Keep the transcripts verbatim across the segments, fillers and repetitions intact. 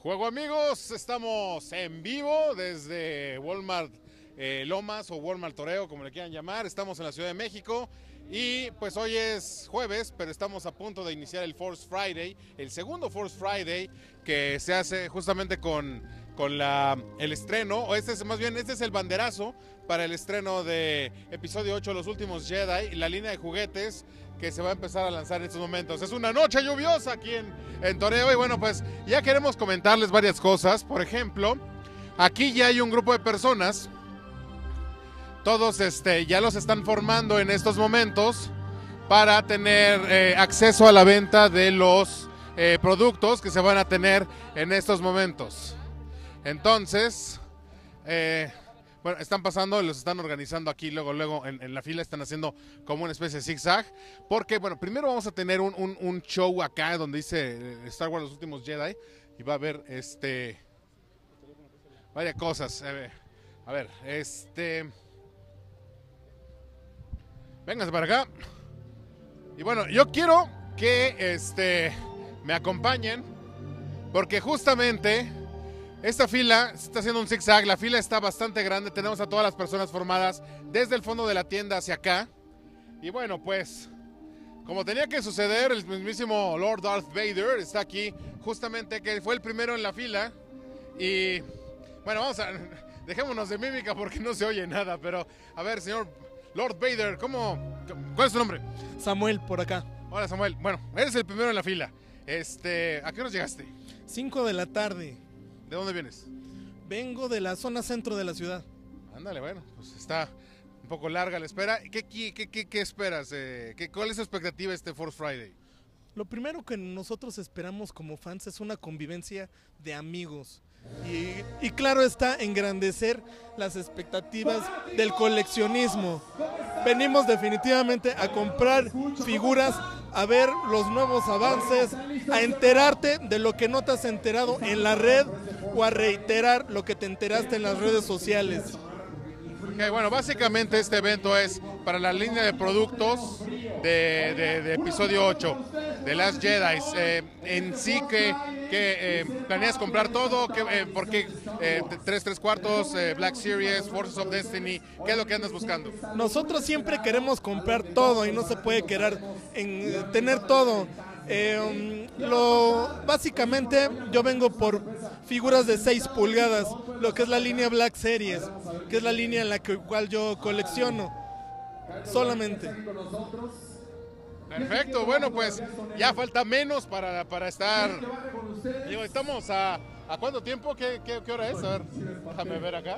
Juego amigos, estamos en vivo desde Walmart eh, Lomas o Walmart Toreo, como le quieran llamar. Estamos en la Ciudad de México y pues hoy es jueves, pero estamos a punto de iniciar el Force Friday, el segundo Force Friday que se hace justamente con, con la, el estreno, o este es más bien, este es el banderazo para el estreno de episodio ocho, Los Últimos Jedi, y la línea de juguetes que se va a empezar a lanzar en estos momentos. Es una noche lluviosa aquí en, en Toreo y bueno, pues ya queremos comentarles varias cosas. Por ejemplo, aquí ya hay un grupo de personas, todos este, ya los están formando en estos momentos para tener eh, acceso a la venta de los eh, productos que se van a tener en estos momentos. Entonces, eh, bueno, están pasando, los están organizando aquí, luego, luego en, en la fila están haciendo como una especie de zigzag, porque, bueno, primero vamos a tener un, un, un show acá donde dice Star Wars Los Últimos Jedi, y va a haber, este, varias cosas, a ver, a ver, este, vénganse para acá, y bueno, yo quiero que, este, me acompañen, porque justamente esta fila está haciendo un zigzag, la fila está bastante grande, tenemos a todas las personas formadas desde el fondo de la tienda hacia acá. Y bueno, pues, como tenía que suceder, el mismísimo Lord Darth Vader está aquí, justamente que fue el primero en la fila. Y bueno, vamos a, dejémonos de mímica porque no se oye nada, pero a ver, señor Lord Vader, ¿cómo, cuál es tu nombre? Samuel, por acá. Hola, Samuel. Bueno, eres el primero en la fila. Este, ¿a qué hora llegaste? cinco de la tarde. ¿De dónde vienes? Vengo de la zona centro de la ciudad. Ándale, bueno, pues está un poco larga la espera. ¿Qué, qué, qué, qué esperas? Eh, ¿qué, ¿Cuál es tu expectativa este Force Friday? Lo primero que nosotros esperamos como fans es una convivencia de amigos. Y, y claro está, engrandecer las expectativas del coleccionismo. Venimos definitivamente a comprar figuras, a ver los nuevos avances, a enterarte de lo que no te has enterado en la red o a reiterar lo que te enteraste en las redes sociales. Okay, bueno, básicamente este evento es para la línea de productos de, de, de episodio ocho, de Last Jedi. Eh, en sí, que, que eh, planeas comprar todo, que, eh, porque eh, tres, tres cuartos, eh, Black Series, Forces of Destiny, ¿qué es lo que andas buscando? Nosotros siempre queremos comprar todo y no se puede quedar en eh, tener todo. Eh, lo, básicamente yo vengo por figuras de seis pulgadas, lo que es la línea Black Series, que es la línea en la que, cual yo colecciono solamente. Perfecto, bueno, pues ya falta menos para, para estar. Digo, estamos a, ¿a cuánto tiempo? ¿Qué, qué, qué hora es? A ver, déjame ver acá.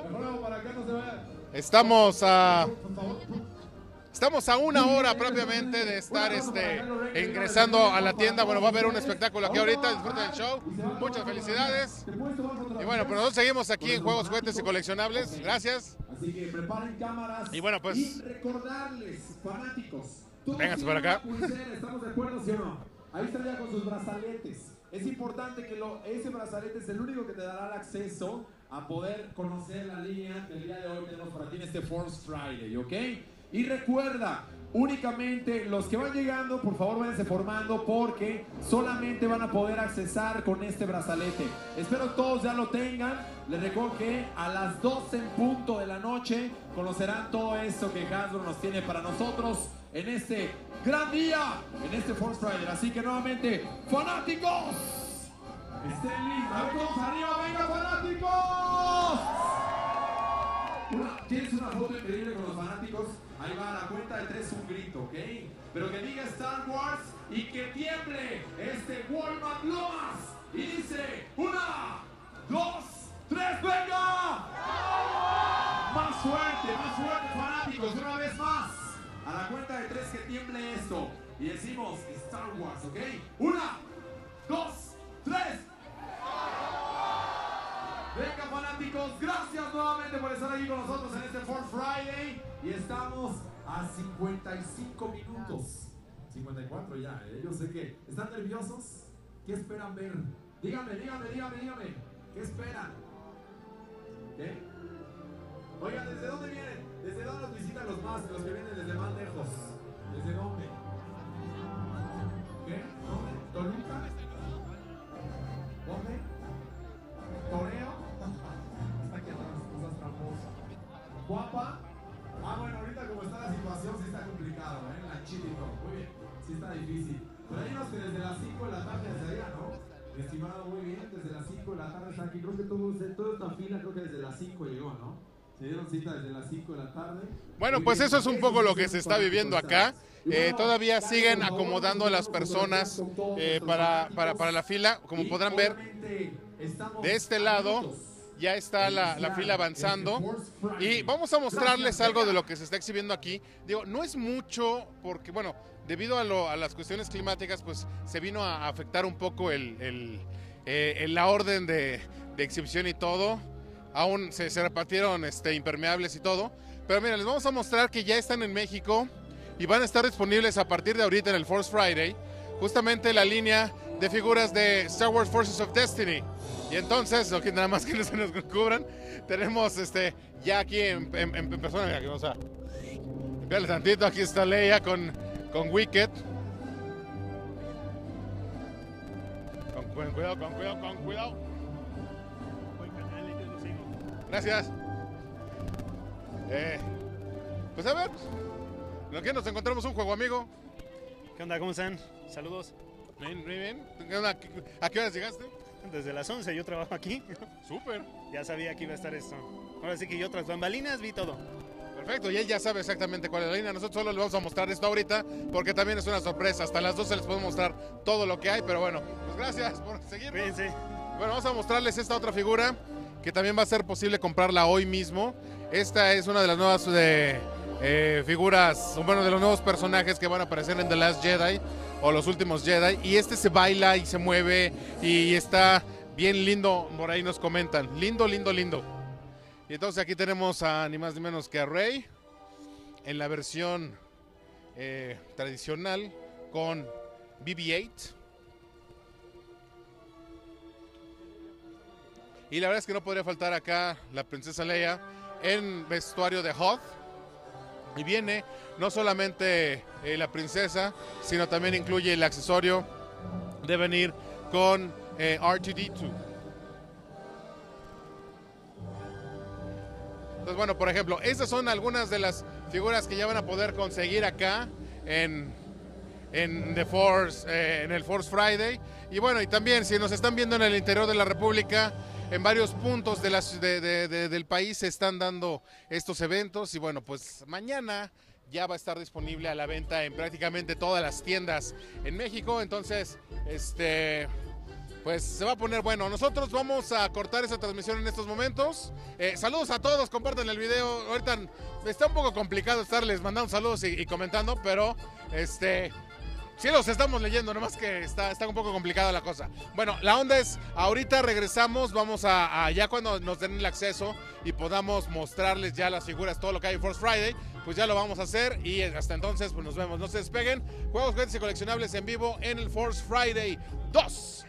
Estamos a Estamos a una hora propiamente de estar este, ingresando a la tienda. Bueno, va a haber un espectáculo aquí ahorita, disfruten del show. Muchas felicidades. Y bueno, pues nosotros seguimos aquí en Juegos, Juguetes y Coleccionables. Gracias. Así que preparen cámaras. Y bueno, pues, y recordarles, fanáticos, vénganse para acá. ¿Estamos de acuerdo, sí o no? Ahí están ya con sus brazaletes. Es importante que lo, ese brazalete es el único que te dará el acceso a poder conocer la línea que el día de hoy tenemos para ti en este Force Friday, ¿ok? Y recuerda, únicamente los que van llegando, por favor váyanse formando porque solamente van a poder accesar con este brazalete. Espero todos ya lo tengan. Les recuerdo que a las doce en punto de la noche conocerán todo esto que Hasbro nos tiene para nosotros en este gran día, en este Force Friday. Así que nuevamente, fanáticos, estén listos. ¡Arriba, venga, fanáticos! Una, ¿tienes una foto increíble con los fanáticos? Ahí va, a la cuenta de tres un grito, ¿ok? Pero que diga Star Wars y que tiemble este Walmart Lomas. Y dice, una, dos, tres, ¡venga! Más fuerte, más fuerte, fanáticos, una vez más. A la cuenta de tres que tiemble esto. Y decimos Star Wars, ¿ok? Una, dos, tres. Venga, fanáticos, gracias nuevamente por estar aquí con nosotros en este Force Friday. Y estamos a cincuenta y cinco minutos. cincuenta y cuatro ya, ¿eh? Yo sé que. ¿Están nerviosos? ¿Qué esperan ver? Dígame, dígame, dígame, dígame. ¿Qué esperan? ¿Qué? Oigan, ¿desde dónde vienen? ¿Desde dónde nos visitan los más? Los que vienen desde más lejos. ¿Desde dónde? ¿Qué? ¿Dónde? ¿Toluca? ¿Dónde? las cinco de la tarde desde allá, ¿no? Estimado, muy bien, desde las cinco de la tarde está aquí. Creo que todo, toda esta fila, creo que desde las cinco llegó, ¿no? Se dieron cita desde las cinco de la tarde. Bueno, pues eso es un poco lo que se está viviendo acá. Eh, todavía siguen acomodando a las personas eh, para, para, para la fila. Como podrán ver, de este lado ya está la, la fila avanzando. Y vamos a mostrarles algo de lo que se está exhibiendo aquí. Digo, no es mucho porque, bueno, debido a, lo, a las cuestiones climáticas, pues se vino a afectar un poco el, el, eh, el la orden de, de exhibición y todo. Aún se, se repartieron este, impermeables y todo. Pero miren, les vamos a mostrar que ya están en México y van a estar disponibles a partir de ahorita en el Force Friday, justamente la línea de figuras de Star Wars Forces of Destiny. Y entonces, no, nada más que no se nos cubran, tenemos este, ya aquí en, en, en persona, aquí vamos a limpiarle tantito, aquí está Leia con, con Wicket. Con, con cuidado, con cuidado, con cuidado. Gracias. Eh, pues a ver, ¿no que nos encontramos un juego amigo? ¿Qué onda? ¿Cómo están? Saludos. Bien, muy bien. ¿A qué horas llegaste? Desde las once yo trabajo aquí. Súper. Ya sabía que iba a estar esto. Ahora sí que yo tras bambalinas vi todo. Perfecto, y él ya sabe exactamente cuál es la línea. Nosotros solo les vamos a mostrar esto ahorita porque también es una sorpresa. Hasta las doce les podemos mostrar todo lo que hay, pero bueno, pues gracias por seguirnos. Cuídense. Bueno, vamos a mostrarles esta otra figura que también va a ser posible comprarla hoy mismo. Esta es una de las nuevas de, eh, figuras, bueno, de los nuevos personajes que van a aparecer en The Last Jedi o Los Últimos Jedi. Y este se baila y se mueve y está bien lindo, por ahí nos comentan. Lindo, lindo, lindo. Y entonces aquí tenemos a ni más ni menos que a Rey en la versión eh, tradicional con B B ocho. Y la verdad es que no podría faltar acá la princesa Leia en vestuario de Hoth. Y viene no solamente eh, la princesa, sino también incluye el accesorio de venir con eh, R dos D dos. Entonces, bueno, por ejemplo, estas son algunas de las figuras que ya van a poder conseguir acá en, en, The Force, eh, en el Force Friday. Y bueno, y también si nos están viendo en el interior de la República, en varios puntos de la, de, de, de, del país se están dando estos eventos y bueno, pues mañana ya va a estar disponible a la venta en prácticamente todas las tiendas en México. Entonces, este, pues se va a poner bueno. Nosotros vamos a cortar esa transmisión en estos momentos. Eh, saludos a todos, compartan el video. Ahorita está un poco complicado estarles mandando saludos y, y comentando, pero este... sí los estamos leyendo, nomás que está, está un poco complicada la cosa. Bueno, la onda es, ahorita regresamos, vamos a, a ya cuando nos den el acceso y podamos mostrarles ya las figuras, todo lo que hay en Force Friday, pues ya lo vamos a hacer y hasta entonces pues nos vemos. No se despeguen, juegos, juguetes y coleccionables en vivo en el Force Friday dos.